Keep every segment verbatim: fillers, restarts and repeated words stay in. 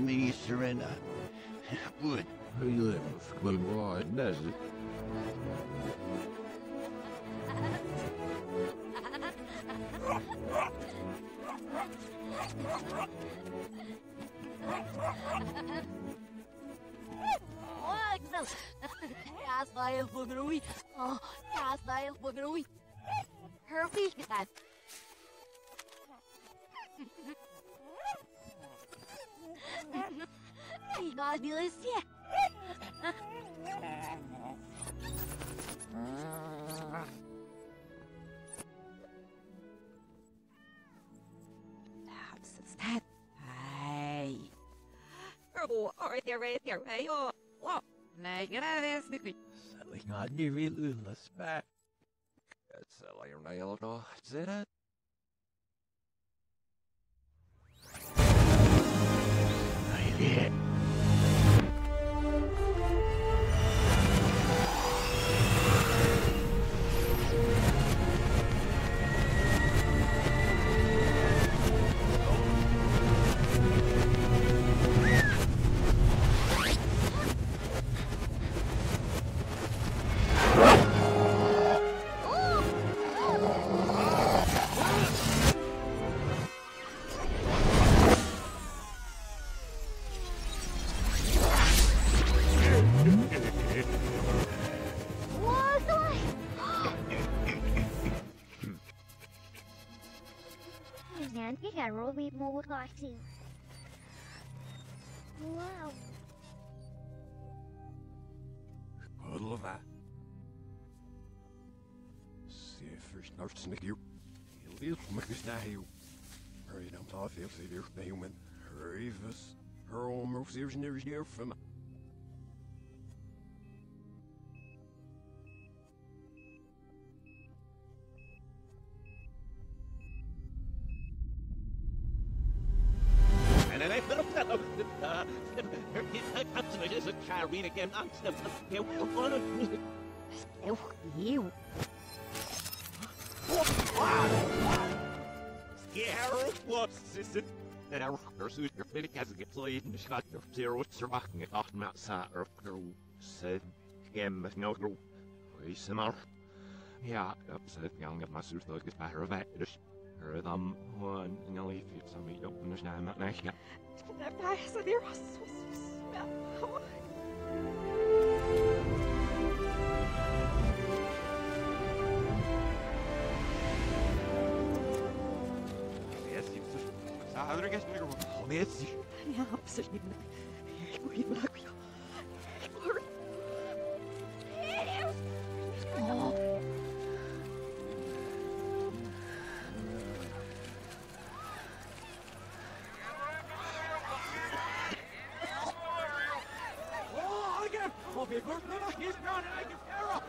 me surrender. Would. Who you live with? Well, wide desert. Ja, sta je voor groei. Oh, ja, sta je voor groei. Herpes gedaan. Ik ga die lisje. That. Hey. Oh, are there right there? Hey, oh, oh. Nee, get out of this. Selling on your real spec. It's a layer nail, no, is it? Yeah. Cái gà Ruby mua coi gì. Wow. Puddle of that. See if there's no snake here. He'll make us now. Hurry down, Todd, if you're the human. Hurry, this. Her own roof, there's near here from. And I felt that uh, it's a carrying again. I'm still you. Scare what's this? And our pursuit your fitting as a get played and shot your zero surviving it off Mount Sa or said him no group. We simmer. Yeah, upset young of my suit like it's better of it. Rhythm one and you'll leave it some meat open as now not nice yet. That guy is a dear was Yes, it's a other guess bigger one. Yes, yeah, absolutely. Oh. He's gone and I can arrow!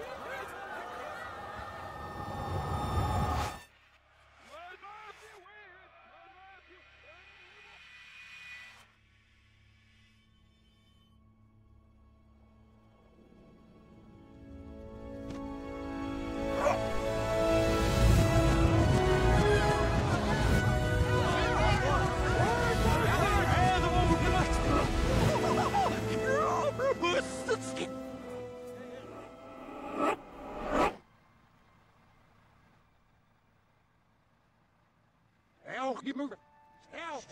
Keep moving. Help!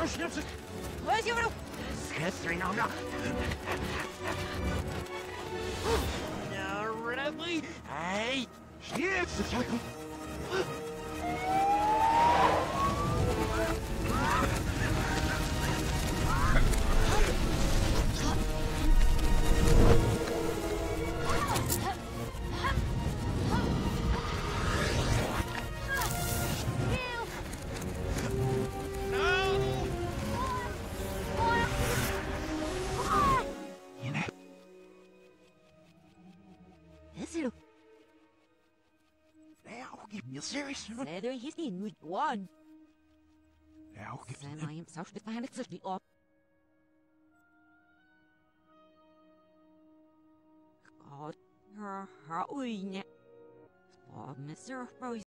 snipsen. Where's your Schetsering nou nog. Nou, Ridley. Hey. Snits, de tackle. You serious? There he's in with one. Now, Then I am so to find it safely up. God, her, her, ui, ne. Oh, Mister Rose.